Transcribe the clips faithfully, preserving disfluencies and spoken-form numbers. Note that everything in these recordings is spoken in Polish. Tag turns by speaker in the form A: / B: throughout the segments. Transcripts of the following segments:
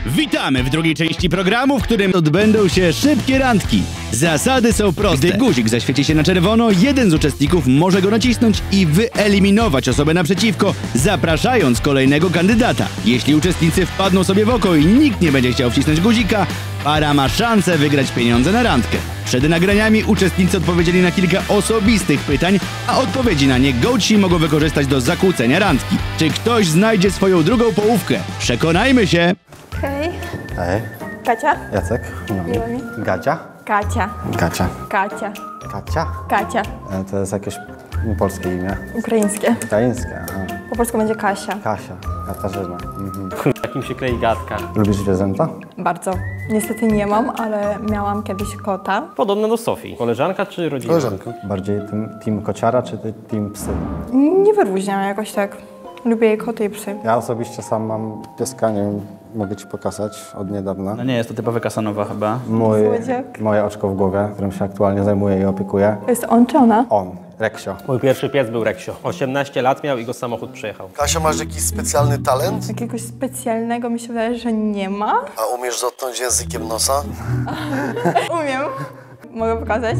A: Witamy w drugiej części programu, w którym odbędą się szybkie randki. Zasady są proste. Gdy guzik zaświeci się na czerwono, jeden z uczestników może go nacisnąć i wyeliminować osobę naprzeciwko, zapraszając kolejnego kandydata. Jeśli uczestnicy wpadną sobie w oko i nikt nie będzie chciał wcisnąć guzika, para ma szansę wygrać pieniądze na randkę. Przed nagraniami uczestnicy odpowiedzieli na kilka osobistych pytań, a odpowiedzi na nie gołci mogą wykorzystać do zakłócenia randki. Czy ktoś znajdzie swoją drugą połówkę? Przekonajmy się!
B: Hej.
C: Hej,
B: Kacia?
C: Jacek. No.
B: Miło mi.
C: Gadzia?
B: Kacia.
C: Kacia.
B: Kacia.
C: Kacia?
B: Kacia.
C: E, To jest jakieś polskie imię.
B: Ukraińskie.
C: Ukraińskie. Aha.
B: Po polsku będzie Kasia.
C: Kasia. Katarzyna. Mhm.
D: Jakim się klei gadka.
C: Lubisz zwierzęta?
B: Bardzo. Niestety nie mam, ale miałam kiedyś kota.
D: Podobna do Sofii. Koleżanka czy rodzina?
C: Koleżanka. Bardziej team, team kociara czy ty- team psy?
B: Nie wyróżniam jakoś tak. Lubię koty i psy.
C: Ja osobiście sam mam pieska, nie wiem, mogę ci pokazać od niedawna.
A: No nie, jest to typowy Kasanowa chyba.
C: Mój,
B: Słodziak.
C: moje oczko w głowie, którym się aktualnie zajmuję i opiekuję.
B: Jest on czy ona?
C: On, Reksio.
D: Mój pierwszy pies był Reksio. osiemnaście lat miał i go samochód przejechał.
E: Kasia, masz jakiś specjalny talent?
B: Jakiegoś specjalnego mi się wydaje, że nie ma.
E: A umiesz dotknąć językiem nosa?
B: Umiem. Mogę pokazać?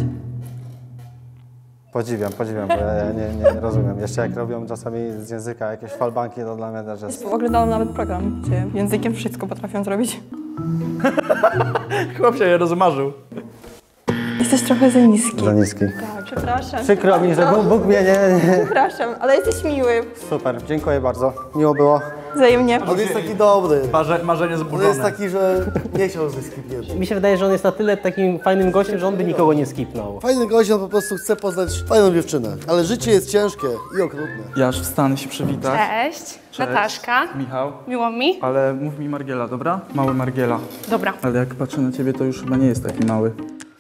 C: Podziwiam, podziwiam, bo ja nie, nie, nie rozumiem. Jeszcze jak robią czasami z języka jakieś falbanki, to dla mnie też jest...
B: Oglądałam nawet program, gdzie językiem wszystko potrafią zrobić.
A: Chłop się rozmarzył.
B: Jesteś trochę za niski.
C: Za niski.
B: Tak, przepraszam.
C: Przykro mi, że Bóg, Bóg mnie nie, nie...
B: Przepraszam, ale jesteś miły.
C: Super, dziękuję bardzo. Miło było.
B: Wzajemnie.
E: On jest taki dobry.
A: Marze, marzenie
E: On
A: zburzone.
E: jest taki, że nie chciał ze skipnięty.
D: Mi się wydaje, że on jest na tyle takim fajnym gościem, że on by nikogo nie skipnął.
E: Fajny gość, on po prostu chce poznać fajną dziewczynę. Ale życie jest ciężkie i okrutne.
F: Ja aż wstanę się przywitać.
G: Cześć, Nataszka.
F: Michał.
G: Miło mi.
F: Ale mów mi Margiela, dobra? Mały Margiela.
G: Dobra.
F: Ale jak patrzę na ciebie, to już chyba nie jest taki mały.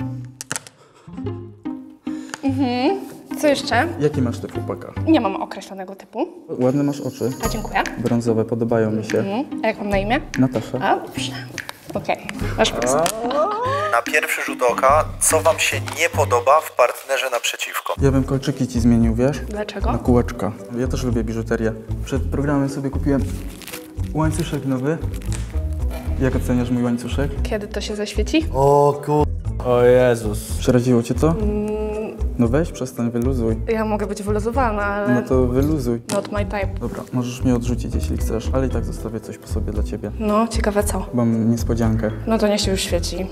G: Co jeszcze?
F: Jaki masz typ chłopaka?
G: Nie mam określonego typu.
F: Ładne masz oczy.
G: A dziękuję.
F: Brązowe, podobają mi się.
G: Mhm. A jak mam na imię?
F: Natasza.
G: A, dobrze. Okej, masz prezent.
H: Na pierwszy rzut oka, co wam się nie podoba w partnerze naprzeciwko?
F: Ja bym kolczyki ci zmienił, wiesz?
G: Dlaczego?
F: Na kółeczka. Ja też lubię biżuterię. Przed programem sobie kupiłem łańcuszek nowy. Jak oceniasz mój łańcuszek?
G: Kiedy to się zaświeci?
E: O kur...
A: O Jezus.
F: Przeraziło cię to? No weź, przestań, wyluzuj.
G: Ja mogę być wyluzowana, ale
F: No to wyluzuj.
G: not my type.
F: Dobra, możesz mnie odrzucić, jeśli chcesz, ale i tak zostawię coś po sobie dla ciebie.
G: No, ciekawe co.
F: Mam niespodziankę.
G: No to niech się już świeci.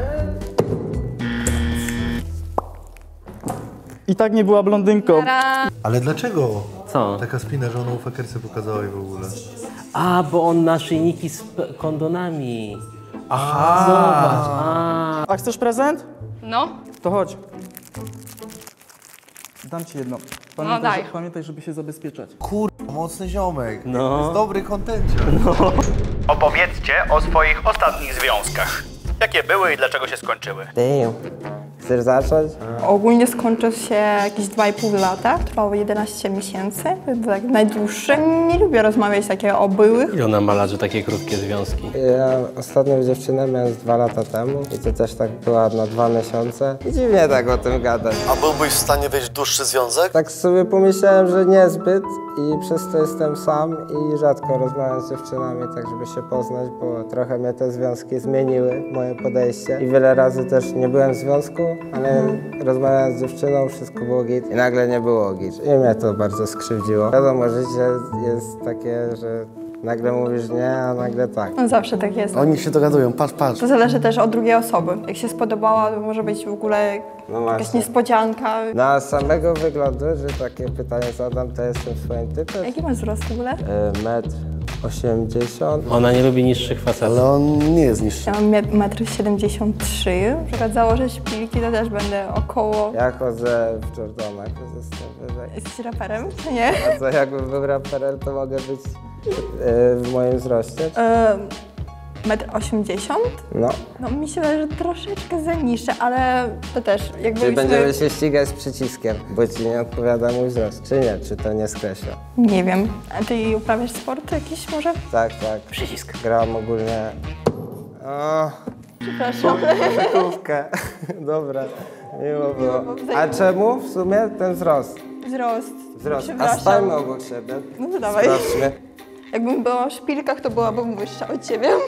F: I tak nie była blondynką.
E: Ale dlaczego?
D: Co?
E: Taka spina, że ona u fakersy pokazała jej w ogóle.
D: A, bo on naszyjniki z p- kondonami. Aha. Zobacz. A.
F: A chcesz prezent?
G: No,
F: To chodź. Dam ci jedno. Pamiętaj,
G: daj.
F: że, pamiętaj żeby się zabezpieczać.
E: Kur... mocny ziomek.
D: No.
E: Jest dobry kontencie.
A: Opowiedzcie o swoich ostatnich związkach. Jakie były i dlaczego się skończyły?
C: Chcesz zacząć?
B: Ogólnie skończył się jakieś dwa i pół lata. Trwało jedenaście miesięcy. To był tak najdłuższy. Nie lubię rozmawiać takie o byłych.
D: I ona ma lat, że takie krótkie związki.
I: Ja ostatnią dziewczynę miałem z dwa lata temu i to też tak była na dwa miesiące. I dziwnie tak o tym gadać.
E: A byłbyś w stanie wejść w dłuższy związek?
I: Tak sobie pomyślałem, że niezbyt i przez to jestem sam i rzadko rozmawiam z dziewczynami, tak żeby się poznać, bo trochę mnie te związki zmieniły, moje podejście. I wiele razy też nie byłem w związku, ale rozmawiałem z dziewczyną, wszystko było git i nagle nie było git. I mnie to bardzo skrzywdziło. Wiadomo, życie jest takie, że nagle mówisz nie, a nagle tak.
B: No zawsze tak jest.
E: Oni się dogadują, patrz, patrz.
B: To zależy też od drugiej osoby. Jak się spodobała, to może być w ogóle
I: No
B: jakaś
I: właśnie.
B: niespodzianka.
I: Na samego wyglądu, że takie pytanie zadam, to jestem swoim typem.
B: Jaki masz wzrost w ogóle?
I: E, Metr osiemdziesiąt.
D: Ona nie lubi niższych facetów.
E: Ale on nie jest niższy.
B: Ja mam metr siedemdziesiąt trzy. Jak założę szpilki, to też będę około...
I: Ja chodzę w Jordanach, to jestem wyżej.
B: Jesteś raperem, czy nie?
I: A co, jakbym był raperem, to mogę być e, w moim wzroście?
B: E, metr osiemdziesiąt?
I: No.
B: No mi się wydaje, że troszeczkę za niższe, ale to też jakby...
I: Czy będziemy się ścigać z przyciskiem, bo ci nie odpowiada mój wzrost, czy nie? Czy to nie skreśla?
B: Nie wiem. A ty uprawiasz sport jakiś może?
I: Tak, tak. Przycisk. Gram ogólnie... O,
B: Przepraszam.
I: koszykówkę. Dobra, miło było. A czemu w sumie ten wzrost?
B: Wzrost.
I: Wzrost. A
B: Przepraszam.
I: stańmy obok siebie.
B: No to dawaj.
I: Sprawdźmy.
B: Jakbym była w szpilkach, to byłabym wyższa od ciebie.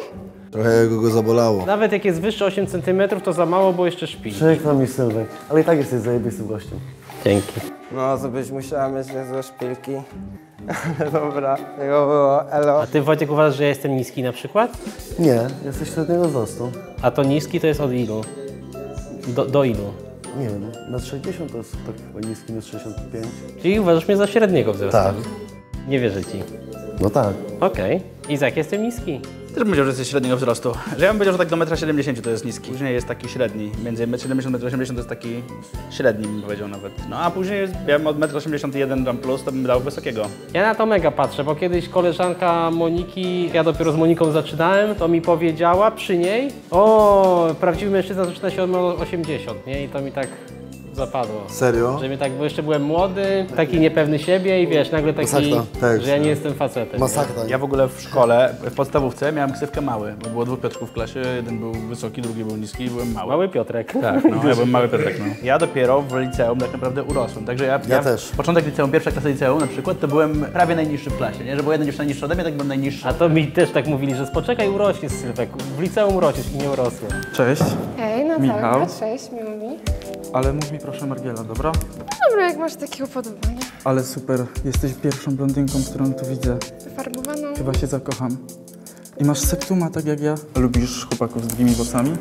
E: Trochę go, go zabolało.
D: Nawet jak jest wyższy osiem centymetrów, to za mało, bo jeszcze śpi.
E: Przykro mi, Sylwek, ale i tak jesteś zajebistym gościem.
D: Dzięki.
I: No, to byś musiała mieć niezłe szpilki. Ale dobra, tego było, elo.
D: A ty, Wojtek, uważasz, że ja jestem niski na przykład?
E: Nie, jesteś średniego wzrostu.
D: A to niski to jest od ilu? Do, do ilu?
E: Nie wiem, metr sześćdziesiąt to jest tak chyba niski, metr sześćdziesiąt pięć.
D: Czyli uważasz mnie za średniego wzrostu?
E: Tak.
D: Nie wierzę ci.
E: No tak.
D: Okej. Izak, jestem niski.
A: Też bym powiedział, że jesteś średniego wzrostu. Że ja bym powiedział, że tak do metra siedemdziesiąt to jest niski. Później jest taki średni. Między metr siedemdziesiąt a metr osiemdziesiąt to jest taki średni, bym powiedział nawet. No a później jest, ja bym od metr osiemdziesiąt jeden tam plus, to bym dał wysokiego.
D: Ja na to mega patrzę, bo kiedyś koleżanka Moniki, ja dopiero z Moniką zaczynałem, to mi powiedziała przy niej, o, prawdziwy mężczyzna zaczyna się od osiemdziesiąt, nie? I to mi tak zapadło.
E: Serio?
D: Że mnie tak, bo jeszcze byłem młody, taki niepewny siebie i wiesz, nagle taki,
E: Masakra, tak.
D: że ja nie jestem facetem.
E: Masakra.
A: Ja w ogóle w szkole, w podstawówce miałem ksywkę mały, bo było dwóch Piotrków w klasie, jeden był wysoki, drugi był niski i byłem mały.
D: Mały Piotrek.
A: Tak, no, ja byłem mały Piotrek, no. Ja dopiero w liceum tak naprawdę urosłem, także ja...
E: Ja też.
A: Początek liceum, pierwsza klasa liceum na przykład, to byłem prawie najniższy w klasie, nie? Że była jedna dziewczyna niższa ode mnie, tak byłem najniższy.
D: A to mi też tak mówili, że poczekaj, urośniesz, Sylwek. W liceum urośniesz i nie urosłem.
F: Cześć,
G: Hej,
F: Michał.
G: Natalka, cześć, miło mi.
F: ale mów mi proszę Margiela, dobra?
G: Dobra, jak masz takie upodobania.
F: Ale super, jesteś pierwszą blondynką, którą tu widzę.
G: Wyfarbowaną.
F: Chyba się zakocham. I masz septuma, tak jak ja. Lubisz chłopaków z długimi włosami?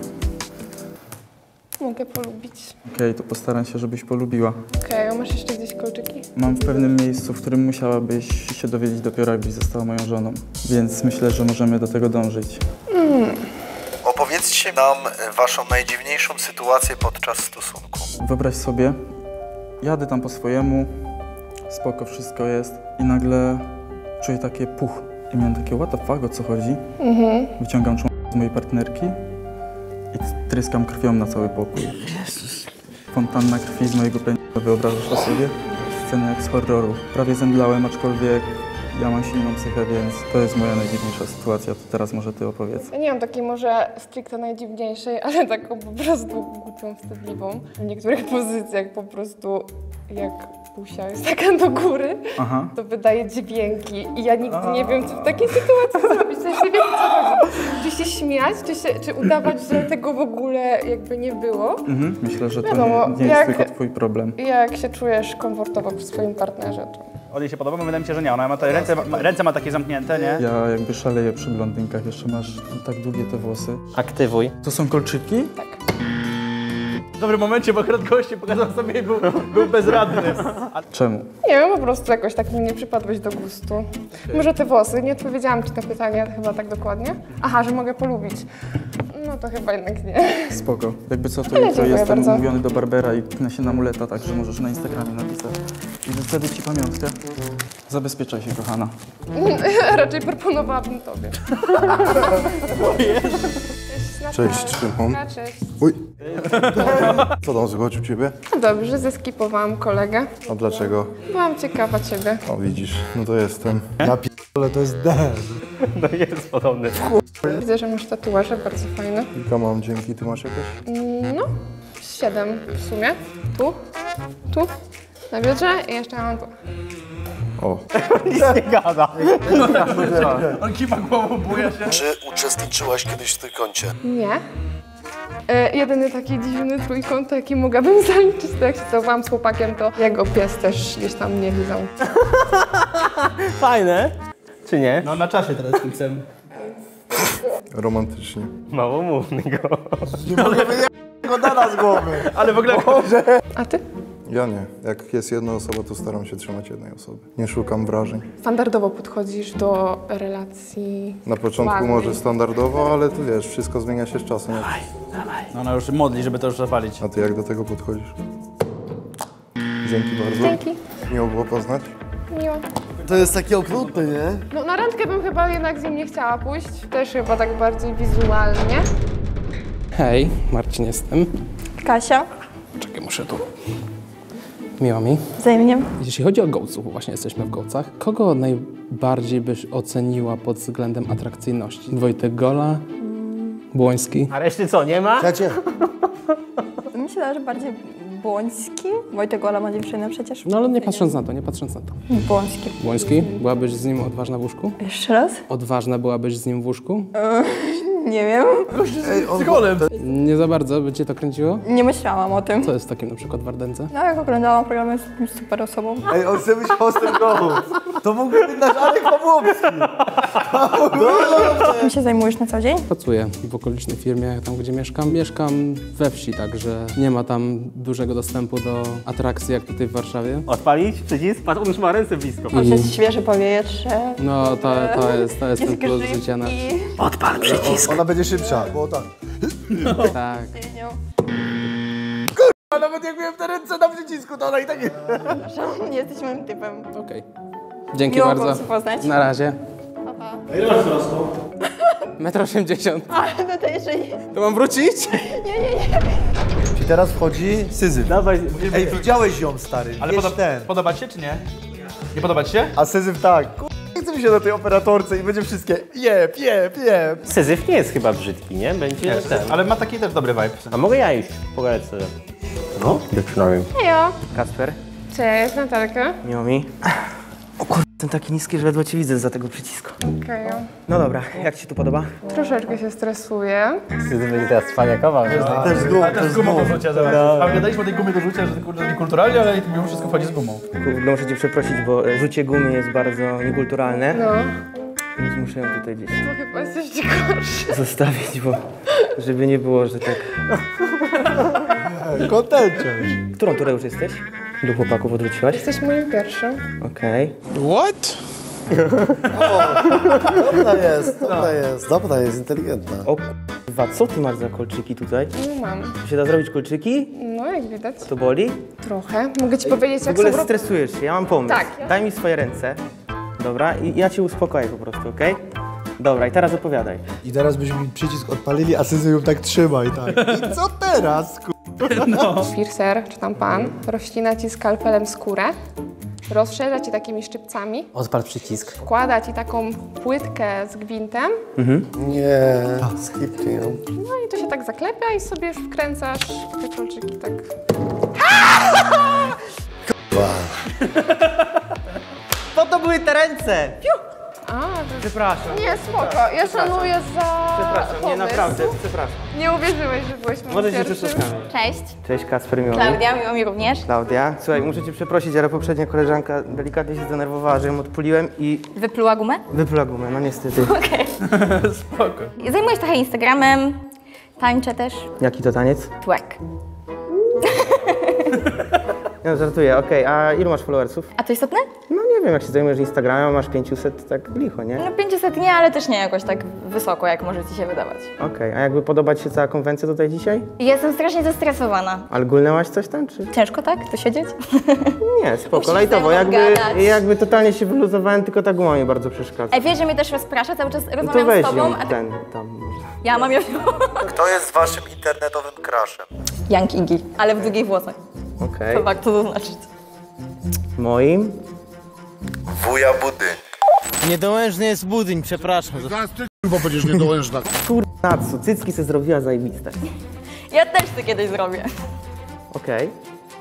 G: Mogę polubić.
F: Okej, to postaram się, żebyś polubiła.
G: Okej, a masz jeszcze gdzieś kolczyki?
F: Mam w pewnym miejscu, w którym musiałabyś się dowiedzieć dopiero, jakbyś została moją żoną. Więc myślę, że możemy do tego dążyć.
H: Opowiedzcie nam waszą najdziwniejszą sytuację podczas stosunku.
F: Wyobraź sobie, jadę tam po swojemu, spoko, wszystko jest i nagle czuję takie puch. I miałem takie, what the fuck, o co chodzi?
G: Mhm.
F: Wyciągam członek z mojej partnerki i tryskam krwią na cały pokój. Fontanna krwi z mojego penisa, wyobrażasz to sobie? Scena jak z horroru. Prawie zemdlałem, aczkolwiek ja mam silną psychę, więc to jest moja najdziwniejsza sytuacja. To teraz może ty opowiedz.
G: Ja nie mam takiej może stricte najdziwniejszej, ale taką po prostu głupią, wstydliwą. W niektórych pozycjach po prostu jak pusia jest taka do góry,
F: Aha.
G: to wydaje dźwięki i ja nigdy nie wiem, co w takiej sytuacji zrobić. W sensie nie wiem, co chodzi. Czy się śmiać, czy, się, czy udawać, że tego w ogóle jakby nie było.
F: Mhm. Myślę, że to
G: Wiadomo,
F: nie, nie jest
G: jak-
F: tylko twój problem.
G: Jak się czujesz komfortowo przy swoim partnerze, to...
A: On jej się podoba, bo wydaje mi się, że nie. Ona ma te ręce, ma, ręce ma takie zamknięte, nie?
F: Ja jakby szaleję przy blondynkach, jeszcze masz tak długie te włosy.
D: Aktywuj.
F: To są kolczyki?
G: Tak.
A: W dobrym momencie, bo akurat goście pokazał sobie i był, był bezradny.
F: Czemu?
G: Nie wiem, po prostu jakoś tak mi nie przypadłeś do gustu. Może te włosy, nie odpowiedziałam ci na pytanie chyba tak dokładnie. Aha, że mogę polubić. No to chyba jednak nie.
F: Spoko. Jakby co, to
G: Ale
F: jutro
G: dziękuję
F: jestem
G: bardzo.
F: umówiony do Barbera i knę się na muleta, także możesz na Instagramie napisać. I wtedy ci pamiątkę. Zabezpieczaj się, kochana.
G: Raczej proponowałabym tobie.
J: Cześć, Szymon.
G: Cześć.
J: Uj. Co tam słychać u ciebie?
G: No dobrze, zeskipowałam kolegę.
J: A dlaczego?
G: Byłam ciekawa ciebie.
J: O widzisz, no to jestem.
E: Ja p***le, to jest dead.
D: No jest podobny.
G: Widzę, że masz tatuaże, bardzo fajne.
J: Kilka mam, dzięki. Ty masz jakieś?
G: Mm, No, siedem w sumie. Tu, tu, na biodrze i jeszcze mam tu.
J: O.
A: On kiwa głową, buja się.
E: Czy uczestniczyłaś kiedyś w trójkącie?
G: Nie. E, jedyny taki dziwny trójkąt, jaki mogłabym zaliczyć, to jak się całowałam z chłopakiem, to jego pies też gdzieś tam mnie lizał.
D: Fajne, czy nie?
A: No na czasie teraz tym psem.
J: Romantycznie.
D: Mało mówny go.
E: Go dana z głowy.
A: Ale w ogóle...
G: A ty?
J: Ja nie. Jak jest jedna osoba, to staram się trzymać jednej osoby. Nie szukam wrażeń.
G: Standardowo podchodzisz do relacji.
J: Na początku
G: ładnej.
J: może standardowo, ale ty wiesz, wszystko zmienia się z czasem.
A: No ona już się modli, żeby to już zapalić.
J: A ty jak do tego podchodzisz? Dzięki bardzo.
G: Dzięki.
J: Miło było poznać.
G: Miło.
E: To jest takie okrutne, nie?
G: No na randkę bym chyba jednak z nim nie chciała pójść. Też chyba tak bardziej wizualnie.
K: Hej, Marcin jestem.
B: Kasia,
K: Czekaj, muszę tu. Miło mi.
B: wzajemnie.
K: Jeśli chodzi o gołców, bo właśnie jesteśmy w gołcach, kogo najbardziej byś oceniła pod względem atrakcyjności? Wojtek Gola? Błoński?
D: A reszty co, nie ma?
E: Kacie,
B: Myślę, że bardziej Błoński. Wojtek Gola ma dziewczynę przecież.
K: No ale nie patrząc na to, nie patrząc na to.
B: Błoński.
K: Błoński? Byłabyś z nim odważna w łóżku?
B: Jeszcze raz?
K: Odważna byłabyś z nim w łóżku?
B: E, Nie wiem.
K: Nie za bardzo by cię to kręciło?
B: Nie myślałam o tym.
K: Co jest takim na przykład w Ardence?
B: No jak oglądałam programy z jakimś super osobą.
C: Ej, on chce być hostem domu. To mógłby być nasz Arek Pawłowski.
B: Czym się zajmujesz na co dzień?
K: Pracuję w okolicznej firmie, tam gdzie mieszkam. Mieszkam we wsi, także nie ma tam dużego dostępu do atrakcji jak tutaj w Warszawie.
D: Odpalić przycisk? Patrz, on już ma ręce blisko.
B: Może jest świeże powietrze.
K: No to, to jest, to jest ten plus
B: grzybki.
K: życia nasz.
D: Odpal przycisk.
C: Ona będzie szybsza, bo tak.
K: Tak.
C: A nawet jak miałem te ręce na przycisku, to ona i tak...
B: Przepraszam, nie jesteś moim typem.
K: Okej. Dzięki
B: Miło było
K: bardzo.
B: się poznać.
K: Na razie.
B: Pa, pa.
K: metr osiemdziesiąt.
B: Ale no to jeszcze nie.
K: To mam wrócić?
B: Nie, nie, nie.
C: I teraz wchodzi Syzyf.
D: Dawaj.
C: Ej, widziałeś ją, stary.
L: Ale
C: Jedź
L: podo-
C: ten.
L: podoba ci się, czy nie? Nie podoba ci się?
C: A Syzyf tak. Kur- Nie chce mi się na tej operatorce i będzie wszystkie jeb, jeb, jeb.
D: Syzyf nie jest chyba brzydki, nie? Będzie ten.
L: Ale ma taki też dobry vibe.
D: A mogę ja iść? Pogadać sobie. No, zaczynamy.
G: Hejo.
M: Kasper,
G: Cześć, Natalka.
M: miło mi. O kur... jestem taki niski, że ledwo cię widzę za tego przycisku.
G: Okej.
M: No dobra, jak ci tu podoba?
G: Troszeczkę się stresuję.
D: Syzyf będzie teraz cwaniakował.
C: Też z gumą,
L: Ale też z gumą do rzucia, zobacz. A gadaliśmy o tej gumie do rzucia, że to kurde niekulturalnie, ale mimo wszystko wchodzi z gumą.
M: Kurde, muszę cię przeprosić, bo e, rzucie gumy jest bardzo niekulturalne.
G: No.
M: Więc muszę ją tutaj gdzieś
G: To chyba jesteście gorszy.
M: zostawić, bo żeby nie było, że tak...
C: Kontencie.
M: Którą turę już jesteś? Do chłopaków odwróciłaś?
G: Jesteś moim pierwszym.
M: Okej.
E: What? Dobra jest, dobra jest, dobra jest, inteligentna.
M: O kurwa, co ty masz za kolczyki tutaj?
G: No mam.
M: Tu się da zrobić kolczyki?
G: No, jak widać.
M: To boli?
G: Trochę. Mogę ci powiedzieć,
M: W
G: jak
M: ogóle
G: są...
M: stresujesz się, ja mam pomysł.
G: Tak.
M: Daj mi swoje ręce. Dobra, i ja cię uspokoję po prostu, okej? Dobra, i teraz opowiadaj.
E: I teraz byśmy mi przycisk odpalili, a Syzyf ją tak trzyma i tak. I co teraz, kur...
G: Piercer, czy tam pan, rozcina ci skalpelem skórę, rozszerza ci takimi szczypcami,
D: Odpal przycisk.
G: wkłada ci taką płytkę z gwintem,
E: Nie, skipnij ją.
G: no i to się tak zaklepia i sobie już wkręcasz te kolczyki tak.
M: Po to były te ręce! Piu!
G: A,
M: Przepraszam.
G: nie, spoko, ja szanuję za
M: Przepraszam, nie
G: pomysł.
M: naprawdę, przepraszam.
G: Nie uwierzyłeś, że byłeś moim
M: Może cię
G: pierwszym.
M: przeszukamy.
N: Cześć,
M: Cześć Kasper, miło mi.
N: Klaudia, miło mi również.
M: Klaudia, słuchaj, muszę cię przeprosić, ale poprzednia koleżanka delikatnie się zdenerwowała, że ją odpuliłem i
N: Wypluła gumę?
M: wypluła gumę, no niestety.
N: Okej.
L: Spoko.
N: Zajmuję się trochę Instagramem, tańczę też.
M: Jaki to taniec?
N: Twerk.
M: No żartuję, okej, a ilu masz followersów?
N: A to istotne?
M: No nie wiem, jak się zajmujesz Instagramem, masz pięćset, tak licho, nie?
N: No pięćset nie, ale też nie jakoś tak wysoko, jak może ci się wydawać.
M: Okej, a jakby podoba ci się cała konwencja tutaj dzisiaj?
N: Jestem strasznie zestresowana.
M: Ale gulnęłaś coś tam, czy?
N: Ciężko tak? Tu siedzieć?
M: Nie, spoko,
N: Musisz
M: lajtowo,
N: ze mną
M: jakby,
N: gadać.
M: jakby totalnie się wyluzowałem, tylko ta guma mi bardzo przeszkadza.
N: Ej, wiesz, że mnie też rozprasza, cały czas
M: No to
N: rozmawiam
M: weź
N: z tobą,
M: ją
N: a ty...
M: ten, tam może.
N: Ja mam ją...
H: Kto jest waszym internetowym crushem?
N: Young Iggy, ale w długich włosach.
M: Okej.
N: To warto zaznaczyć.
M: Moim?
H: Wuja Budy.
O: Niedołężny jest budyń, przepraszam.
E: Zaraz ty, bo będziesz niedołężna.
M: Kurwa, co, cycki se zrobiła zajebiste.
N: Ja też to kiedyś zrobię.
M: Okej.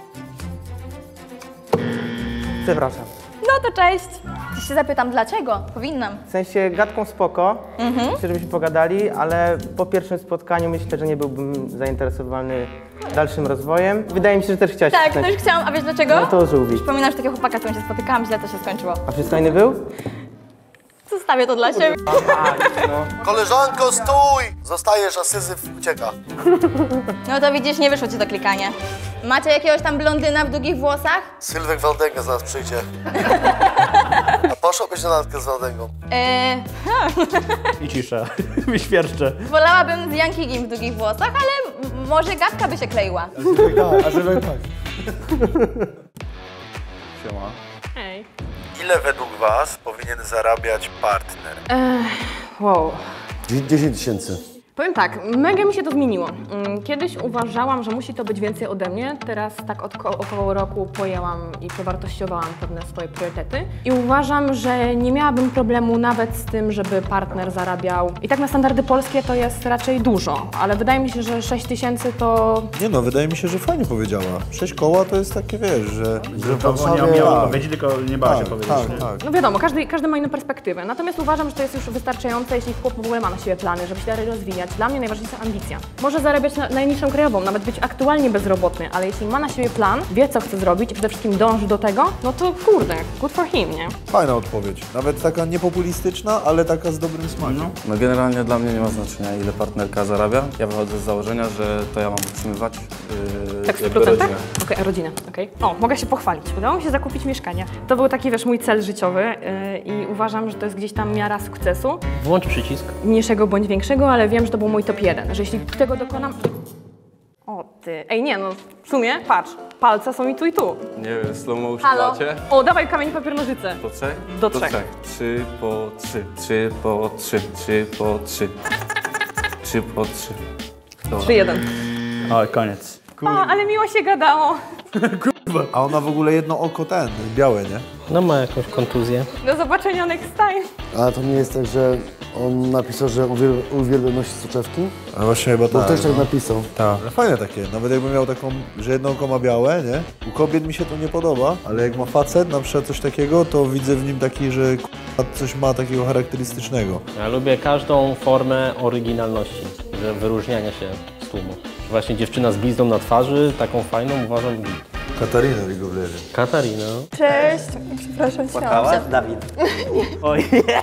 M: Przepraszam.
N: No to cześć. Dziś się zapytam, dlaczego? Powinnam.
M: W sensie gadką spoko,
N: Mhm.
M: chcę, żebyśmy pogadali, ale po pierwszym spotkaniu myślę, że nie byłbym zainteresowany dalszym rozwojem. Wydaje mi się, że też chciałaś...
N: Tak,
M: przyznać-
N: też chciałam, a wiesz dlaczego?
M: No to żółwi.
N: Przypominam, że takiego chłopaka, z którym się spotykałam, źle to się skończyło.
M: A przystojny był?
N: Zostawię to dla siebie.
E: Koleżanko, stój! Zostajesz, a Syzyf ucieka.
N: No to widzisz, nie wyszło ci to klikanie. Macie jakiegoś tam blondyna w długich włosach?
E: Sylwek Waldęga zaraz przyjdzie. A poszłabyś na randkę z Waldęgą?
N: Eee,
D: I cisza. Wyświerczę.
N: wolałabym z Jankigiem w długich włosach, ale m- może gadka by się kleiła.
E: A Sylwek tak.
L: Siema.
G: Hej.
H: Ile według was powinien zarabiać partner?
G: Wow.
E: dziesięć tysięcy.
P: Powiem tak, mega mi się to zmieniło. Mm, Kiedyś uważałam, że musi to być więcej ode mnie. Teraz tak od ko- około roku pojęłam i przewartościowałam pewne swoje priorytety. I uważam, że nie miałabym problemu nawet z tym, żeby partner zarabiał. I tak na standardy polskie to jest raczej dużo, ale wydaje mi się, że sześć tysięcy to...
Q: Nie no, wydaje mi się, że fajnie powiedziała. Sześć koła to jest takie, wiesz, że... że w
L: To
Q: Warszawie...
L: nie miała
Q: tak.
L: powiedzieć, tylko nie bała się
Q: Tak,
L: powiedzieć.
Q: tak,
L: nie?
Q: tak.
P: No wiadomo, każdy, każdy ma inną perspektywę. Natomiast uważam, że to jest już wystarczające, jeśli chłop w ogóle ma na siebie plany, żeby się dalej rozwijać. Dla mnie najważniejsza ambicja. Może zarabiać na najniższą krajową, nawet być aktualnie bezrobotny, ale jeśli ma na siebie plan, wie co chce zrobić i przede wszystkim dąży do tego, no to kurde, good for him, nie?
Q: Fajna odpowiedź. Nawet taka niepopulistyczna, ale taka z dobrym smakiem.
F: No generalnie dla mnie nie ma znaczenia, ile partnerka zarabia. Ja wychodzę z założenia, że to ja mam utrzymywać yy,
P: Tak w stu
F: jakby
P: procentach?
F: rodzinę.
P: Okej, rodzinę, okej. O, mogę się pochwalić. Udało mi się zakupić mieszkanie. To był taki, wiesz, mój cel życiowy yy, i uważam, że to jest gdzieś tam miara sukcesu.
D: Włącz przycisk.
P: Mniejszego bądź większego, ale wiem, że to był mój top jeden, że jeśli tego dokonam... O ty, ej nie no, w sumie, patrz, palce są i tu i tu.
F: Nie wiem, slow motion
P: Halo?
F: dacie?
P: O, dawaj kamień, papier, nożyce.
F: Po trzech?
P: Do trzech.
F: Trzy po trzy, trzy po trzy, trzy po trzy. Trzy po trzy. Dobra.
P: Trzy, jeden.
L: O, koniec.
P: A, ale miło się gadało.
Q: A ona w ogóle jedno oko ten, białe, nie?
D: No ma jakąś kontuzję.
P: Do zobaczenia next time.
E: A to nie jest tak, że on napisał, że uwielbia, uwielbia nosić soczewki?
Q: A właśnie chyba
E: Bo
Q: tak.
E: ktoś tak
Q: no.
E: napisał.
Q: Tak. Ale fajne takie, nawet jakby miał taką, że jedno oko ma białe, nie? U kobiet mi się to nie podoba, ale jak ma facet na przykład coś takiego, to widzę w nim taki, że k***a, coś ma takiego charakterystycznego.
D: Ja lubię każdą formę oryginalności, że wyróżniania się z tłumu. Właśnie dziewczyna z blizną na twarzy, taką fajną, uważam, git.
Q: Katarina League of Legends.
D: Katarina.
B: Cześć, przepraszam cię.
R: Płakałaś? Dawid.
D: Oj.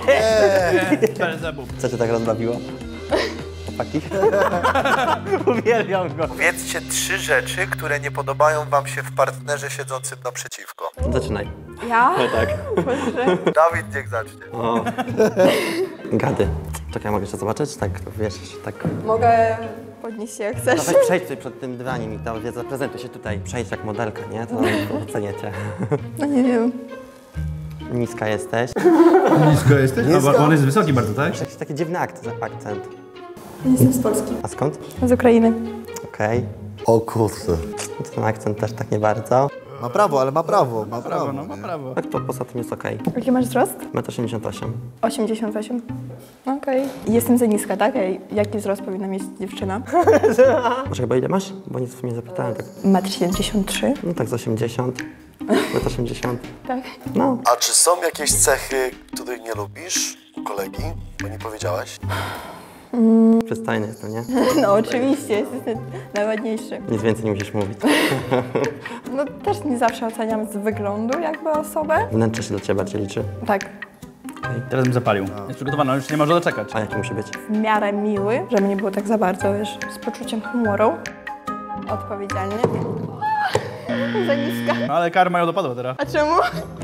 R: Co cię tak rozbawiło? Chłopaki? Uwielbiam go.
H: Powiedzcie trzy rzeczy, które nie podobają wam się w partnerze siedzącym naprzeciwko.
R: Zaczynaj.
B: Ja?
R: No tak.
H: Dawid niech zacznie.
R: O. Gady. Czekaj, mogę jeszcze zobaczyć? Tak, wiesz, tak...
B: Mogę podnieść się jak chcesz.
R: No weź przejdź tutaj przed tym dywanem i tam, zaprezentuj się tutaj. Przejdź jak modelka, nie? To oceniecie.
B: No nie wiem.
R: Niska jesteś.
L: Nisko jesteś? No, bo on jest wysoki bardzo, tak?
R: Jakiś taki dziwny akt, akcent.
B: Jestem z Polski.
R: A skąd?
B: Z Ukrainy.
R: Okej.
E: O kurczę.
R: Ten akcent też tak nie bardzo.
Q: Ma prawo, ale ma prawo, ma prawo.
L: No, ma prawo.
R: Tak to poza tym jest okej.
B: Jaki masz wzrost?
R: metr osiemdziesiąt osiem.
B: osiemdziesiąt osiem. Okej. Jestem za niska, tak? Ej, jaki wzrost powinna mieć dziewczyna?
R: Może chyba ile masz? Bo nic nie zapytałem. Tak.
B: metr siedemdziesiąt trzy.
R: No tak z osiemdziesiąt. metr osiemdziesiąt.
B: Tak.
R: No.
E: A czy są jakieś cechy, których nie lubisz u kolegi? Bo nie powiedziałaś.
B: Mm.
R: Przystojny jestem, nie?
B: No oczywiście, jesteś najładniejszy.
R: Nic więcej nie musisz mówić.
B: No też nie zawsze oceniam z wyglądu jakby osobę.
R: Wnętrze się dla ciebie bardziej liczy.
B: Tak.
L: Teraz bym zapalił. Jest przygotowana, już nie może doczekać.
R: A jaki musi być?
B: W miarę miły, żeby nie było tak za bardzo, wiesz, z poczuciem humoru. Odpowiedzialny. Za niska.
L: No ale karma ją dopadła teraz.
B: A czemu?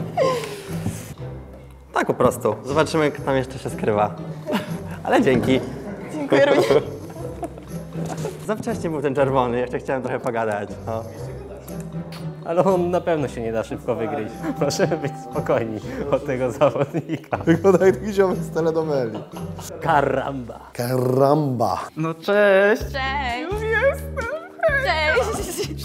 R: Tak po prostu. Zobaczymy, kto tam jeszcze się skrywa. Ale dzięki.
B: Dziękuję również.
R: Za wcześnie był ten czerwony, jeszcze chciałem trochę pogadać. No.
D: Ale on na pewno się nie da szybko wygryźć. Proszę być spokojni od tego zawodnika.
Q: Wygląda jak taki ziomek z telenoweli.
D: Karamba.
E: Karamba.
L: No cześć.
N: Cześć!
B: Już jestem.
N: Cześć!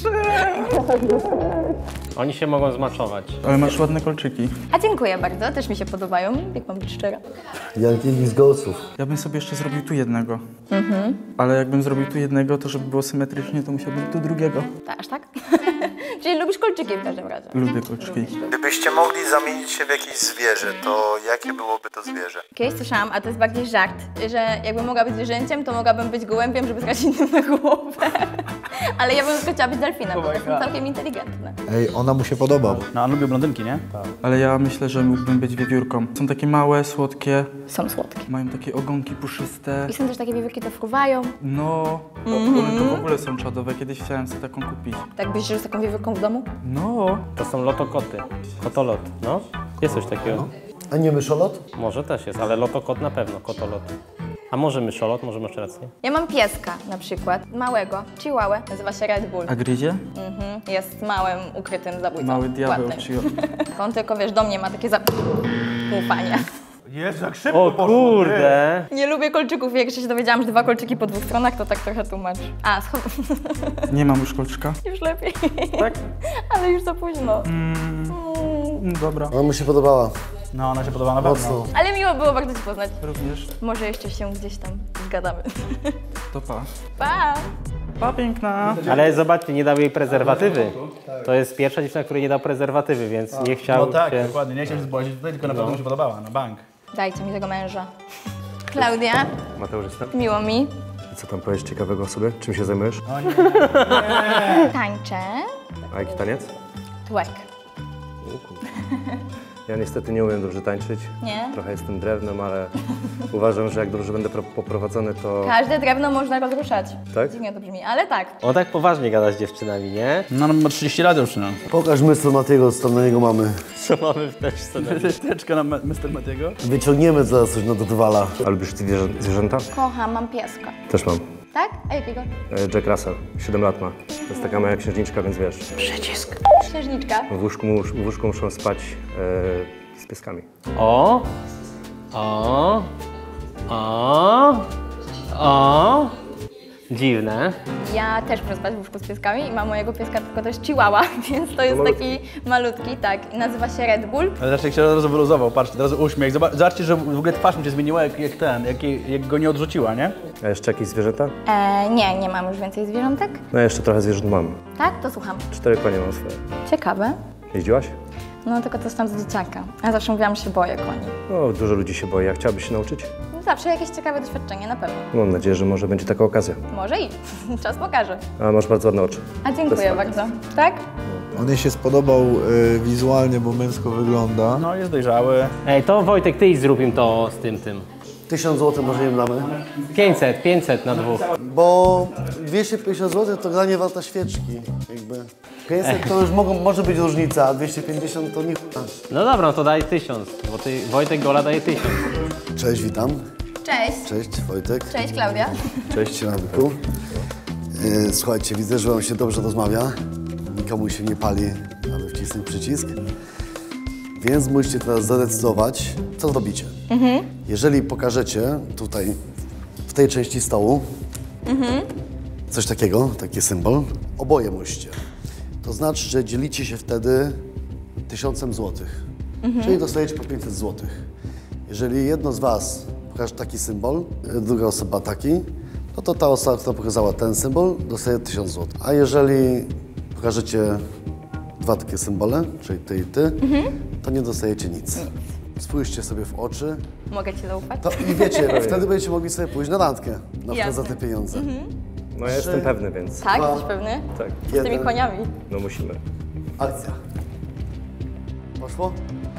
D: Oni się mogą zmaczować.
F: Ale masz ładne kolczyki.
N: A dziękuję bardzo, też mi się podobają, jak mam być szczera.
E: Jankiewicz z Gołców.
F: Ja bym sobie jeszcze zrobił tu jednego.
N: Mhm.
F: Ale jakbym zrobił tu jednego, to żeby było symetrycznie, to musiałbym tu drugiego.
N: Tak, aż tak? Czyli lubisz kolczyki w każdym razie.
F: Lubię kolczyki.
H: Gdybyście mogli zamienić się w jakieś zwierzę, to jakie byłoby to zwierzę?
N: Kiedyś słyszałam, a to jest bardziej żart, że jakbym mogła być zwierzęciem, to mogłabym być gołębiem, żeby zgrać innym na głowę. Ale ja bym tylko chciała być delfinem, bo to są całkiem inteligentne.
Q: Ej, ona mu się podoba.
L: No, on lubi blondynki, nie? Tak.
F: Ale ja myślę, że mógłbym być wiewiórką. Są takie małe, słodkie.
N: Są słodkie.
F: Mają takie ogonki puszyste.
N: I są też takie wiewiórki, co fruwają.
F: No,
N: Mhm.
F: one to w ogóle są czadowe. Kiedyś chciałem sobie taką kupić.
N: Tak byś żył z taką wiewiórką w domu?
F: No.
D: To są lotokoty. Kotolot, no. Jest coś takiego.
E: A nie myszolot?
D: Może też jest, ale lotokot na pewno, kotolot. A może myszolot, może masz rację.
N: Ja mam pieska na przykład, małego, chihuahua, nazywa się Red Bull.
F: A gryzie?
N: Mhm. Jest małym, ukrytym zabójcą.
F: Mały diabeł,
N: Ładny.
F: chihuahua.
N: On tylko, wiesz, do mnie ma takie zaufanie.
L: Jezu, jak szybko
D: O
L: poszło,
D: kurde.
N: Nie lubię kolczyków i jak się dowiedziałam, że dwa kolczyki po dwóch stronach, to tak trochę tłumacz. A, schod...
F: Nie mam już kolczyka.
N: Już lepiej.
F: Tak?
N: Ale już za późno.
F: Mm, dobra.
E: Ona mu się podobała.
L: No, ona się podoba na pewno.
E: Mocno.
N: Ale miło było bardzo Cię poznać.
F: Również.
N: Może jeszcze się gdzieś tam zgadamy.
F: To pa.
N: Pa!
F: Pa, piękna.
D: Ale zobaczcie, nie dał jej prezerwatywy. To jest pierwsza dziewczyna, której nie dał prezerwatywy, więc nie chciał
L: No tak,
D: się...
L: dokładnie. Nie chciałem się zbłazić tutaj, tylko na pewno mi się podobała, na bank.
N: Dajcie mi tego męża. Klaudia,
S: Mateusz jestem.
N: miło mi.
S: Co tam powiesz ciekawego o sobie? Czym się zajmujesz?
L: O nie, nie.
N: Tańczę.
S: A jaki taniec?
N: Tłek.
S: Ja niestety nie umiem dobrze tańczyć.
N: Nie?
S: Trochę jestem drewnem, ale uważam, że jak dobrze będę pro- poprowadzony, to...
N: Każde drewno można rozruszać.
S: Tak?
N: Dziwnie to brzmi, ale tak.
D: On tak poważnie gada z dziewczynami, nie?
L: No, ma trzydzieści lat już, no.
E: Pokaż mister Matiego, co tam na niego mamy.
D: Co mamy w teczce?
L: Teczka na mister Matiego.
E: Wyciągniemy zaraz coś na dodwala.
S: A lubisz zwierzę- zwierzęta?
N: Kocham, mam pieska.
S: Też mam.
N: Tak? A jakiego?
S: E, Jack Russell, siedem lat ma. To jest taka mała księżniczka, więc wiesz.
N: Przycisk. Księżniczka.
S: W łóżku, mus- w łóżku muszą spać e, z pieskami.
D: O! O! O! O! Dziwne.
N: Ja też muszę spać w łóżku z pieskami i mam mojego pieska, tylko to jest chihuahua, więc to jest taki malutki, tak. I nazywa się Red Bull.
L: Ale zresztą jak się od razu wyluzował, patrzcie, od razu uśmiech. Zobacz- Zobaczcie, że w ogóle twarz mi się zmieniła jak, jak ten, jak, jak go nie odrzuciła, nie?
S: A jeszcze jakieś zwierzęta?
N: E, nie, nie mam już więcej zwierzątek.
S: No jeszcze trochę zwierząt mam.
N: Tak? To słucham.
S: Cztery konie mam swoje.
N: Ciekawe.
S: Jeździłaś?
N: No tylko to jest tam z dzieciaka. Ja zawsze mówiłam, że się boję koni.
S: No, dużo ludzi się boi. A chciałabyś się nauczyć?
N: Zawsze jakieś ciekawe doświadczenie, na pewno.
S: Mam nadzieję, że może będzie taka okazja.
N: Może i. Czas pokaże.
S: A masz bardzo ładne oczy.
N: A dziękuję bardzo. Tak?
Q: On jej się spodobał y, wizualnie, bo męsko wygląda.
L: No, jest dojrzały.
D: Ej, to Wojtek, ty idź zrób im to z tym, tym.
E: Tysiąc złotych może im damy.
D: pięćset, pięćset na dwóch.
E: Bo dwieście pięćdziesiąt złotych to granie warta świeczki, jakby. pięćset to już mogą, może być różnica, a dwieście pięćdziesiąt to nie.
D: No dobra, no to daj tysiąc, bo ty, Wojtek Gola daje tysiąc.
E: Cześć, witam.
N: Cześć.
E: Cześć, Wojtek.
N: Cześć, Klaudia.
E: Cześć, Radku. E, Słuchajcie, widzę, że wam się dobrze rozmawia. Nikomu się nie pali, aby wcisnąć przycisk. Więc musicie teraz zadecydować, co zrobicie.
N: Mhm.
E: Jeżeli pokażecie tutaj, w tej części stołu,
N: Mhm.
E: coś takiego, taki symbol, oboje musicie. To znaczy, że dzielicie się wtedy tysiącem złotych.
N: Mhm.
E: Czyli dostajecie po pięćset złotych. Jeżeli jedno z was pokaże taki symbol, druga osoba taki, no to ta osoba, która pokazała ten symbol, dostaje tysiąc złotych. A jeżeli pokażecie dwa takie symbole, czyli ty i ty,
N: Mhm.
E: to nie dostajecie nic. Spójrzcie sobie w oczy.
N: Mogę ci zaufać?
E: To, I wiecie, wtedy będziecie mogli sobie pójść na randkę, na przykład
N: Jasne.
E: za te pieniądze.
N: Mhm.
S: No ja jestem pewny, więc...
N: Tak?
E: Dwa.
N: Jesteś pewny?
S: Tak.
N: Z tymi
E: Jeden.
N: koniami.
S: No musimy.
E: Akcja. Poszło?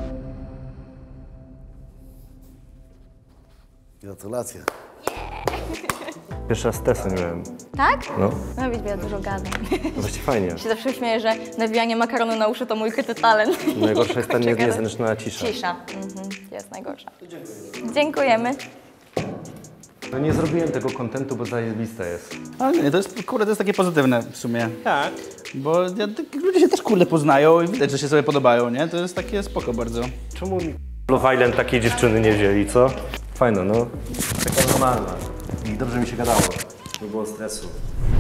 E: Gratulacje.
S: Pierwszy raz stresu nie miałem.
N: Tak?
S: No.
N: No widzisz, ja dużo gadam.
S: No właśnie fajnie.
N: Się zawsze śmieję, że nawijanie makaronu na uszy to mój kryty talent.
S: Najgorsza jest ta nie-
N: Kurczę, gadać.
S: niezręczna cisza.
N: Cisza. Mhm. Jest najgorsza. Dziękujemy.
S: No nie zrobiłem tego kontentu, bo zajebiste jest.
L: Ale nie, to jest, kurde, to jest takie pozytywne w sumie. Tak. Bo ja, tak, ludzie się też, kurde, poznają i widać, że się sobie podobają, nie? To jest takie spoko bardzo.
S: Czemu Love Island takiej dziewczyny nie wzięli, co? Fajno, no. Taka normalna. I dobrze mi się gadało. Nie było stresu.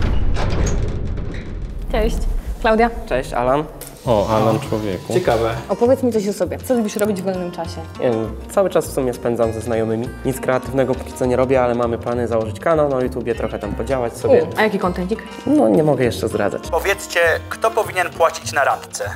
P: Cześć. Klaudia.
K: Cześć, Alan.
D: O, Alan człowieku.
K: Ciekawe.
P: Opowiedz mi coś o sobie. Co lubisz robić w wolnym czasie?
K: Nie wiem, cały czas w sumie spędzam ze znajomymi. Nic kreatywnego póki co nie robię, ale mamy plany założyć kanał na YouTubie, trochę tam podziałać sobie.
P: U, a jaki kontencik?
K: No nie mogę jeszcze zdradzać.
A: Powiedzcie, kto powinien płacić na randce?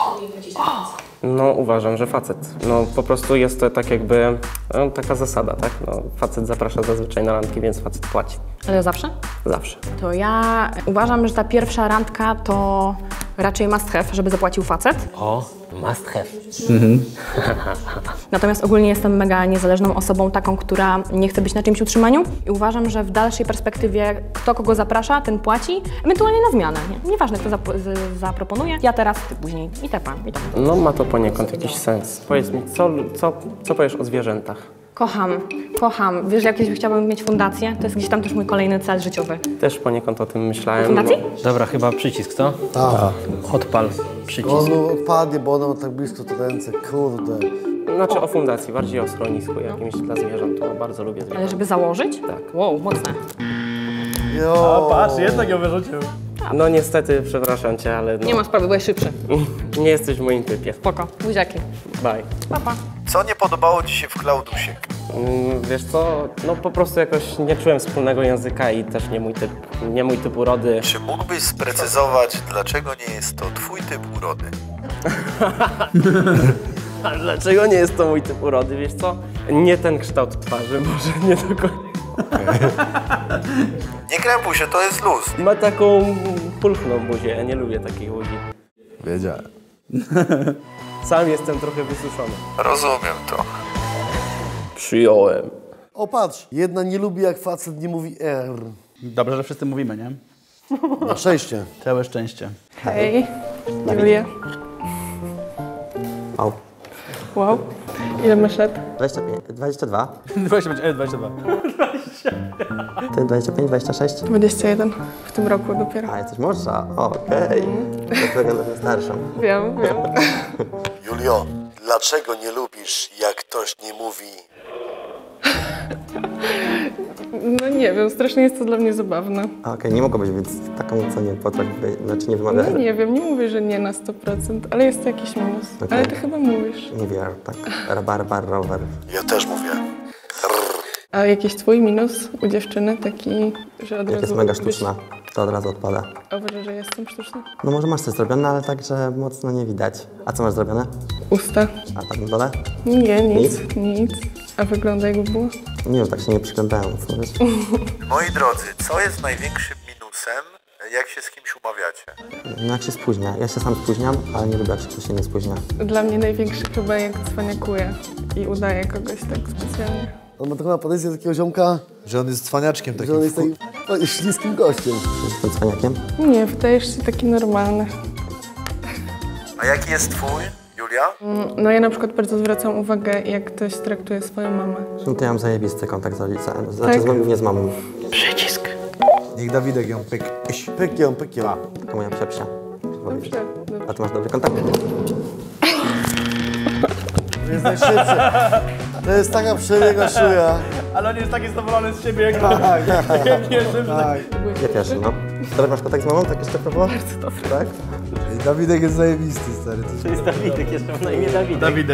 K: No uważam, że facet. No po prostu jest to tak jakby no, taka zasada, tak? No, facet zaprasza zazwyczaj na randki, więc facet płaci.
P: Ale zawsze?
K: Zawsze.
P: To ja uważam, że ta pierwsza randka to raczej must have, żeby zapłacił facet.
D: O, must have.
P: Mhm. Natomiast ogólnie jestem mega niezależną osobą, taką, która nie chce być na czymś utrzymaniu i uważam, że w dalszej perspektywie kto kogo zaprasza, ten płaci, ewentualnie na zmianę. Nie? Nieważne, kto zap z zaproponuje, ja teraz, ty później i tepa, i tak.
K: No ma to poniekąd jakiś sens. Powiedz mi, co, co, co powiesz o zwierzętach?
P: Kocham, kocham. Wiesz, jak kiedyś chciałabym mieć fundację? To jest gdzieś tam też mój kolejny cel życiowy.
K: Też poniekąd o tym myślałem.
P: Fundacji?
D: Dobra, chyba przycisk, co?
E: Tak.
D: Odpal przycisk.
E: On odpadnie, bo ono tak blisko te ręce, kurde.
D: Znaczy o fundacji, bardziej o schronisku jakimś dla zwierząt, to bardzo lubię zwierzęta.
P: Ale żeby założyć?
D: Tak.
P: Wow, mocne.
L: O, patrz, jednak ją wyrzucił.
D: No niestety, przepraszam cię, ale no,
P: Nie ma sprawy, byłeś szybszy.
D: nie jesteś w moim typie.
P: Spoko, buziaki.
D: Bye.
P: Pa, pa.
H: Co nie podobało ci się w Klaudusie?
D: Mm, Wiesz co, no po prostu jakoś nie czułem wspólnego języka i też nie mój typ, nie mój typ urody.
H: Czy mógłbyś sprecyzować, dlaczego nie jest to twój typ urody?
D: A dlaczego nie jest to mój typ urody, wiesz co? Nie ten kształt twarzy, może nie do końca.
H: Nie krępuj się, to jest luz.
D: Ma taką pulchną buzię, ja nie lubię takiej buzi.
Q: Wiedziałem.
D: Sam jestem trochę wysuszony.
H: Rozumiem to.
D: Przyjąłem.
E: O patrz, jedna nie lubi jak facet nie mówi R.
L: Dobrze, że wszyscy mówimy, nie?
E: Na szczęście.
L: Całe szczęście.
G: Hej, Julia.
R: Wow.
G: Wow. Ile masz lat?
R: dwadzieścia pięć, dwadzieścia dwa.
L: dwadzieścia pięć, dwadzieścia dwa.
R: Ty dwadzieścia pięć, dwadzieścia sześć?
G: dwadzieścia jeden. W tym roku dopiero.
R: A, jesteś młodsza? Okej. To wyglądasz na starszą.
G: Wiem, wiem.
E: Julio, dlaczego nie lubisz jak ktoś nie mówi?
G: No nie wiem, strasznie jest to dla mnie zabawne.
R: Okej, nie mogłabyś być taką, co nie potrafi, znaczy nie wymawia.
G: No nie wiem, nie mówię, że nie na sto procent, ale jest to jakiś minus.
R: Okej.
G: Ale ty chyba mówisz.
R: Mówię tak, rabarbar, rower.
E: Ja też mówię.
G: A jakiś twój minus u dziewczyny, taki, że od
R: Jak
G: razu...
R: jest mega
G: byś-
R: sztuczna, to od razu odpada.
G: A uważasz, że jestem sztuczna?
R: No może masz coś zrobione, ale tak, że mocno nie widać. A co masz zrobione?
G: Usta.
R: A tak na dole?
G: Nie, nic, nic. A wygląda jakby było?
R: Nie wiem, tak się nie przyglądałem, co wiesz?
H: Moi drodzy, co jest największym minusem, jak się z kimś umawiacie?
R: No jak się spóźnia. Ja się sam spóźniam, ale nie lubię, jak się ktoś się nie spóźnia.
G: Dla mnie największy chyba jak cwaniakuje i udaje kogoś tak specjalnie.
E: On ma taką podejście takiego ziomka,
Q: że on jest cwaniaczkiem takim.
E: że on jest takim no, śliskim gościem.
R: Jestem cwaniakiem?
G: Nie, wydajesz się taki normalny.
H: A jaki jest twój, Julia?
G: Mm, No ja na przykład bardzo zwracam uwagę, jak ktoś traktuje swoją mamę.
R: No to ja mam zajebisty kontakt z rodzicem. Znaczy
G: Tak?
R: z moim, nie z mamą.
E: Przycisk. Niech Dawidek ją pyk. Pyk ją, pyk ją.
R: To moja psia-psia.
G: Dobrze, dobrze.
R: A ty masz dobry kontakt?
E: To jest najszybszy. To jest taka przebiega szuja.
L: Ale on jest taki zadowolony z siebie, jak
E: Tak, tak,
L: jak pierwszy.
E: tak.
R: Ja pierwszy, no. Dobry masz kontakt z mamą? Tak jeszcze próbował? Bardzo
G: dobry.
R: Tak?
Q: Dawidek jest zajebisty, stary.
D: To jest Dawidek, jeszcze ma na imię Dawidek.
L: Dawidek.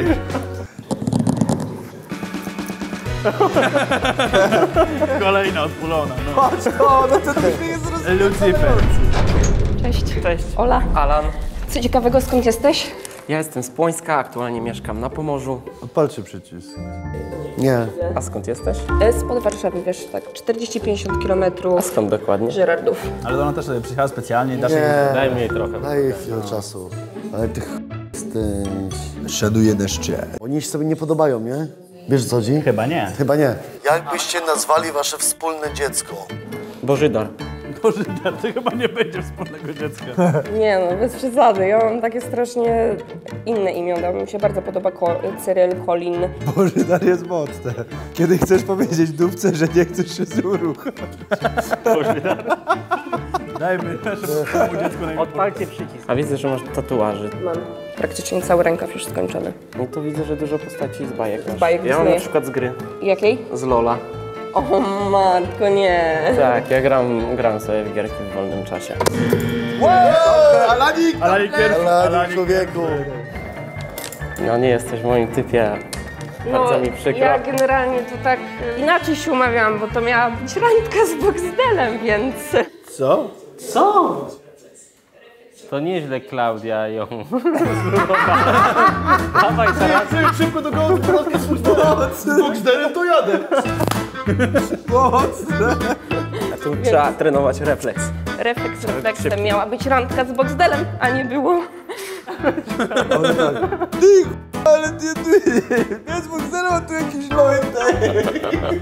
L: Kolejna odpulona. No.
Q: Patrz to, no ten uśmiech jest rozumiem.
L: Lucifer.
P: Cześć.
D: Cześć.
P: Ola.
D: Alan.
P: Co ciekawego, skąd jesteś?
D: Ja jestem z Płońska, aktualnie mieszkam na Pomorzu.
Q: Odpalcie przycisk.
E: Nie.
D: A skąd jesteś?
P: Spod Warszawy, wiesz, tak czterdzieści do pięćdziesięciu kilometrów.
D: A skąd dokładnie?
P: Żyrardów.
L: Ale ona też sobie przyjechała specjalnie. Dasz
E: Nie.
L: jej...
D: Daj mi jej trochę.
E: Daj jej chwilę czasu. Ale ty ch... jesteś.
Q: Szanuję deszcze.
E: Oni się sobie nie podobają, nie? Wiesz o co chodzi?
L: Chyba nie.
E: Chyba nie. Jak byście nazwali wasze wspólne dziecko?
D: Bożydar.
L: Boże, to chyba nie będzie wspólnego dziecka.
P: Nie no, bez przesady. Ja mam takie strasznie inne imiona. Mi się bardzo podoba Ko- Cyryl, Colin.
Q: Bożydar jest mocne. Kiedy chcesz powiedzieć dupce, że nie chcesz się z uruchomić.
L: Bożydar. Dajmy naszemu dziecku na imię.
D: Odpalcie przycisk. A widzę, że masz tatuaży.
P: Mam praktycznie cały rękaw już skończony.
D: No to widzę, że dużo postaci z bajek masz.
P: bajek
D: Ja mam
P: Disneya.
D: na przykład z gry.
P: Jakiej?
D: Z Lola.
P: O matko, nie.
D: Tak, ja gram, gram sobie w gierki w wolnym czasie.
E: Wow! Alanik!
L: Alanik pierwszy.
E: Alanik, człowieku!
D: No nie jesteś w moim typie. Bardzo mi przykro.
P: Ja generalnie to tak inaczej się umawiałam, bo to miała być randka z Boxdelem, więc...
L: Co?
D: Co? To nieźle Klaudia ją Dawaj teraz.
L: Szybko do koło porządku swój z Boxdelem to jadę. Mocne.
D: A tu trzeba trenować refleks.
P: Refleks refleksem miała być randka z Boxdelem, a nie było.
Q: Ty, ale ty, ty, ja z Boxdelem, a tu jakiś lojtek.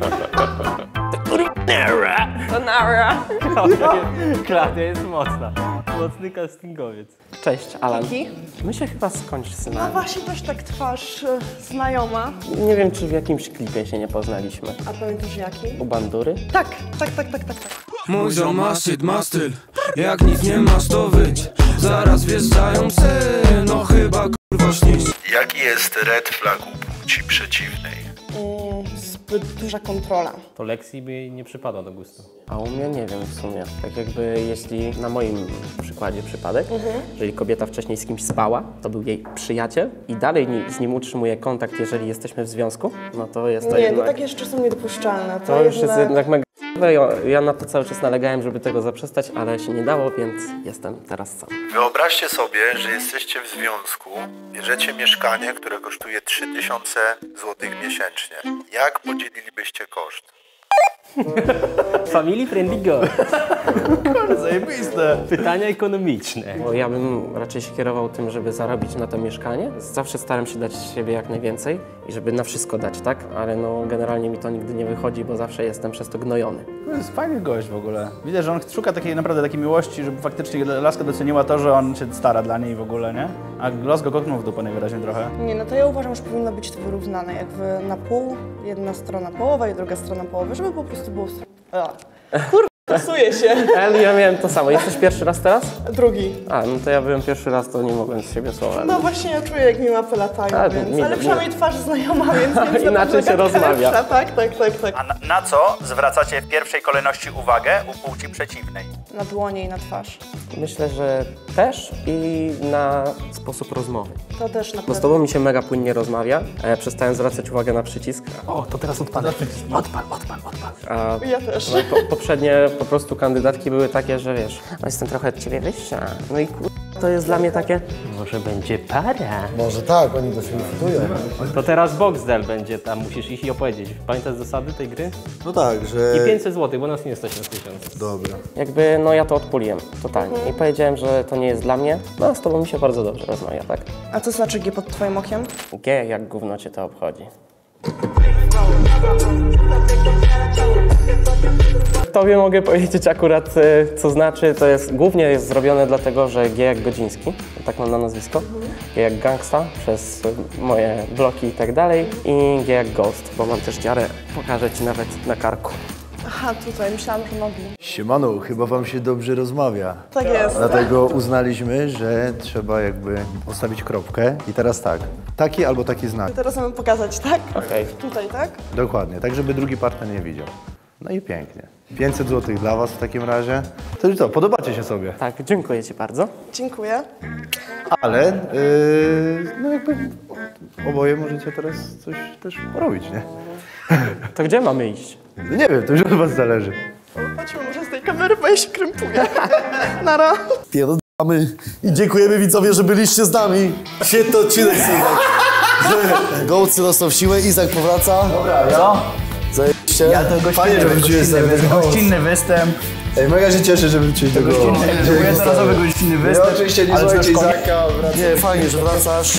P: To nara.
D: Klaudia, Klaudia jest mocna. Mocny castingowiec. Cześć, Alan.
B: Dzięki.
D: My się chyba skądś
B: No
D: znamy.
B: właśnie też tak twarz y, znajoma.
D: Nie wiem, czy w jakimś klipie się nie poznaliśmy.
B: A pamiętasz jaki?
D: U Bandury?
B: Tak, tak, tak, tak, tak. tak.
T: Mój ziom ma shit, ma styl. Jak nic nie masz, to wyjdź. Zaraz wjeżdżają psy, no chyba kurwa śnisz.
H: Jaki jest red flag u płci przeciwnej?
U: Mm, zbyt duża kontrola.
D: To lekcji by nie przypada do gustu.
V: A u mnie nie wiem w sumie. Tak jakby jeśli na moim przykładzie przypadek,
U: Mhm.
V: jeżeli kobieta wcześniej z kimś spała, to był jej przyjaciel i dalej ni- z nim utrzymuje kontakt, jeżeli jesteśmy w związku, no to jest to
U: Nie,
V: jednak...
U: to takie rzeczy są niedopuszczalne. To,
V: To już jest
U: jednak...
V: jednak mega... Ja, ja na to cały czas nalegałem, żeby tego zaprzestać, ale się nie dało, więc jestem teraz sam.
H: Wyobraźcie sobie, że jesteście w związku, bierzecie mieszkanie, które kosztuje trzy tysiące złotych miesięcznie. Jak podzielilibyście koszt?
D: Family friendly go.
L: Zajebiste.
D: Pytania ekonomiczne.
V: Bo ja bym raczej się kierował tym, żeby zarobić na to mieszkanie. Zawsze staram się dać z siebie jak najwięcej i żeby na wszystko dać, tak? Ale no generalnie mi to nigdy nie wychodzi, bo zawsze jestem przez to gnojony.
L: To jest fajny gość w ogóle. Widzę, że on szuka takiej naprawdę takiej miłości, żeby faktycznie laska doceniła to, że on się stara dla niej w ogóle, nie? A los go koknął w dupę najwyraźniej trochę.
U: Nie, no to ja uważam, że powinno być to wyrównane, jakby na pół, jedna strona połowa i druga strona połowy, żeby po prostu było... A. Kurwa, pasuję się.
V: Ale ja miałem to samo. Jesteś pierwszy raz teraz?
U: Drugi.
V: A, no to ja byłem pierwszy raz, to nie mogłem z siebie słowa.
U: No właśnie, ja czuję, jak mi łapy latają,
V: A,
U: więc...
V: mi-
U: ale
V: mi-
U: przynajmniej twarz znajoma, więc... więc na
V: Inaczej
U: pewno
V: się
U: taka
V: rozmawia.
U: pierwsza, Tak, tak, tak, tak.
L: A na, na co zwracacie w pierwszej kolejności uwagę u płci przeciwnej?
U: Na dłonie i na twarz.
V: Myślę, że też i na sposób rozmowy.
U: To też na
V: Bo
U: pewno.
V: z tobą mi się mega płynnie rozmawia, a ja przestałem zwracać uwagę na przycisk.
L: O, to teraz odpalę. Odpal, odpal, odpal.
V: A
U: Ja też.
V: no i po, poprzednie po prostu kandydatki były takie, że wiesz, no jestem trochę od ciebie wyższa. No i kur... to jest dla mnie takie...
D: Może będzie para.
E: Może tak, oni to się licytują.
D: To teraz Boxdel będzie tam, musisz iść i opowiedzieć. Pamiętasz zasady tej gry?
Q: No tak, że...
V: E,
D: I pięćset złotych, bo nas nie stać na tysiąc.
Q: Dobra.
V: Jakby, no ja to odpuliłem totalnie i powiedziałem, że to nie jest dla mnie. No a z tobą mi się bardzo dobrze rozmawia, tak?
U: A co znaczy G pod twoim okiem?
V: G jak gówno cię to obchodzi. Tobie mogę powiedzieć akurat, y, co znaczy, to jest, głównie jest zrobione dlatego, że G jak Godziński, tak mam na nazwisko, G jak Gangsta, przez y, moje bloki i tak dalej i G jak Ghost, bo mam też dziarę, pokażę ci nawet na karku.
U: Aha, tutaj, myślałam, że nogi.
Q: Siemano, chyba wam się dobrze rozmawia.
U: Tak jest.
Q: Dlatego uznaliśmy, że trzeba jakby postawić kropkę. I teraz tak, taki albo taki znak.
U: Teraz mamy pokazać, tak?
V: Okej.
U: Tutaj, tak?
Q: Dokładnie, tak żeby drugi partner nie widział. No i pięknie. pięćset złotych dla was w takim razie. To już co, podobacie się sobie.
V: Tak, dziękuję ci bardzo.
U: Dziękuję.
Q: Ale yy, no jakby oboje możecie teraz coś też robić, nie?
V: To gdzie mamy iść?
Q: Nie wiem, to już od was zależy.
U: Chodźmy może z tej kamery, bo ja się krępuję. Nara.
E: Pierdolamy i dziękujemy widzowie, że byliście z nami. Świetny odcinek, Izak. Gołcy dostał siłę, Izak powraca.
L: Dobra, co?
E: Zajebiście.
L: Ja to
E: Fajnie, że wróciłeś
L: gościnny,
E: sobie.
L: wy- gościnny występ.
Q: Ej, mega się cieszę, że wróciłeś do
L: Gościnny,
Q: go.
L: jednorazowy gościnny występ.
Q: Ja oczywiście nie
L: ale
Q: słuchajcie
L: znasz koniec?
Q: Izaka. Nie, fajnie, że wracasz.